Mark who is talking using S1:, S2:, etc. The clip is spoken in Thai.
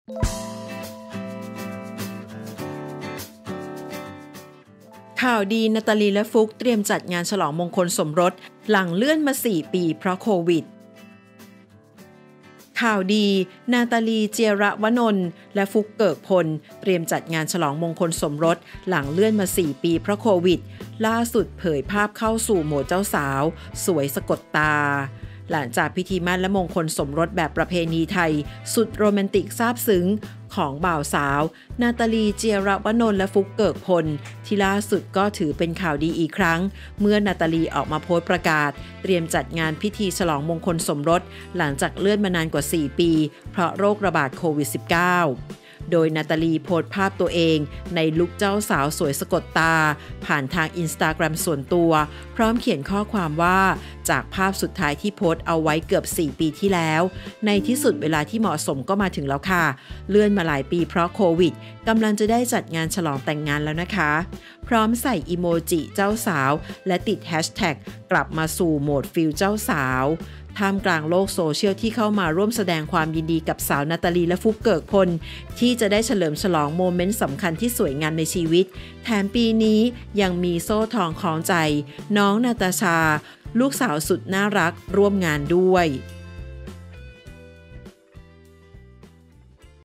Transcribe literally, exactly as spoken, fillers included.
S1: ข่าวดีนาตาลีและฟุกเตรียมจัดงานฉลองมงคลสมรสหลังเลื่อนมาสี่ปีเพราะโควิดข่าวดีนาตาลีเจียระวนนท์และฟุกเกิกพลเตรียมจัดงานฉลองมงคลสมรสหลังเลื่อนมาสี่ปีเพราะโควิดล่าสุดเผยภาพเข้าสู่โหมดเจ้าสาวสวยสะกดตาหลังจากพิธีมั่นและมงคลสมรสแบบประเพณีไทยสุดโรแมนติกซาบซึ้งของบ่าวสาวนาตาลีเจียระวนนท์และฟุกเกิกพลที่ล่าสุดก็ถือเป็นข่าวดีอีกครั้งเมื่อนาตาลีออกมาโพสต์ประกาศเตรียมจัดงานพิธีฉลองมงคลสมรสหลังจากเลื่อนมานานกว่าสี่ปีเพราะโรคระบาดโควิด สิบเก้าโดยนาตาลีโพสต์ภาพตัวเองในลุคเจ้าสาวสวยสะกดตาผ่านทาง Instagram ส่วนตัวพร้อมเขียนข้อความว่าจากภาพสุดท้ายที่โพสต์เอาไว้เกือบสี่ปีที่แล้วในที่สุดเวลาที่เหมาะสมก็มาถึงแล้วค่ะเลื่อนมาหลายปีเพราะโควิดกำลังจะได้จัดงานฉลองแต่งงานแล้วนะคะพร้อมใส่อีโมจิเจ้าสาวและติดแฮชแท็กกลับมาสู่โหมดฟิลเจ้าสาวท่ามกลางโลกโซเชียลที่เข้ามาร่วมแสดงความยินดีกับสาวนาตาลีและฟุกเกิกพลที่จะได้เฉลิมฉลองโมเมนต์สำคัญที่สวยงามในชีวิตแถมปีนี้ยังมีโซ่ทองคล้องใจน้องนาตาชาลูกสาวสุดน่ารักร่วมงานด้วย